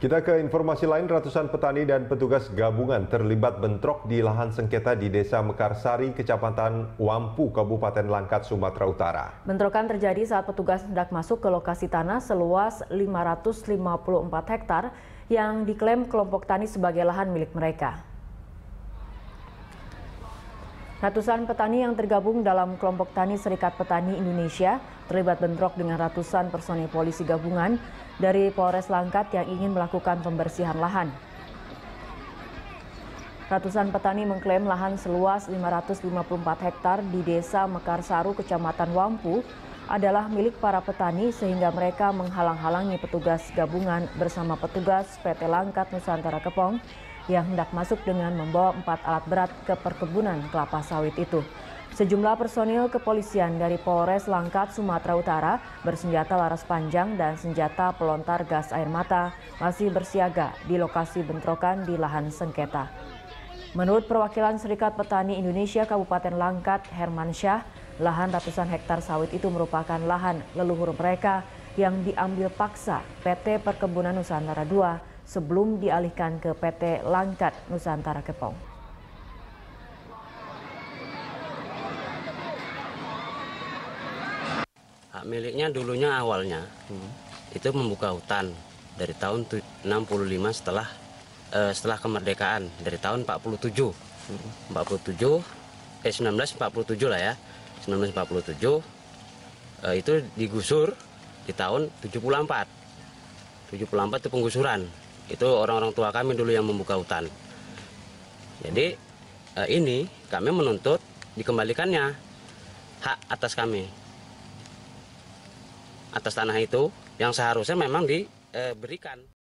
Kita ke informasi lain, ratusan petani dan petugas gabungan terlibat bentrok di lahan sengketa di Desa Mekarsari, Kecamatan Wampu, Kabupaten Langkat, Sumatera Utara. Bentrokan terjadi saat petugas hendak masuk ke lokasi tanah seluas 554 hektar yang diklaim kelompok tani sebagai lahan milik mereka. Ratusan petani yang tergabung dalam kelompok tani Serikat Petani Indonesia terlibat bentrok dengan ratusan personil polisi gabungan dari Polres Langkat yang ingin melakukan pembersihan lahan. Ratusan petani mengklaim lahan seluas 554 hektar di Desa Mekarsaru, Kecamatan Wampu adalah milik para petani sehingga mereka menghalang-halangi petugas gabungan bersama petugas PT Langkat Nusantara Kepong yang hendak masuk dengan membawa 4 alat berat ke perkebunan kelapa sawit itu. Sejumlah personil kepolisian dari Polres Langkat, Sumatera Utara bersenjata laras panjang dan senjata pelontar gas air mata masih bersiaga di lokasi bentrokan di lahan sengketa. Menurut perwakilan Serikat Petani Indonesia Kabupaten Langkat, Herman Syah, lahan ratusan hektar sawit itu merupakan lahan leluhur mereka yang diambil paksa PT Perkebunan Nusantara II sebelum dialihkan ke PT Langkat Nusantara Kepong. Hak miliknya dulunya awalnya itu membuka hutan dari tahun 65 setelah kemerdekaan, dari tahun 1947 lah ya, 1947 itu digusur di tahun 74 itu penggusuran. Itu orang-orang tua kami dulu yang membuka hutan. Jadi ini kami menuntut dikembalikannya hak atas kami, atas tanah itu yang seharusnya memang diberikan.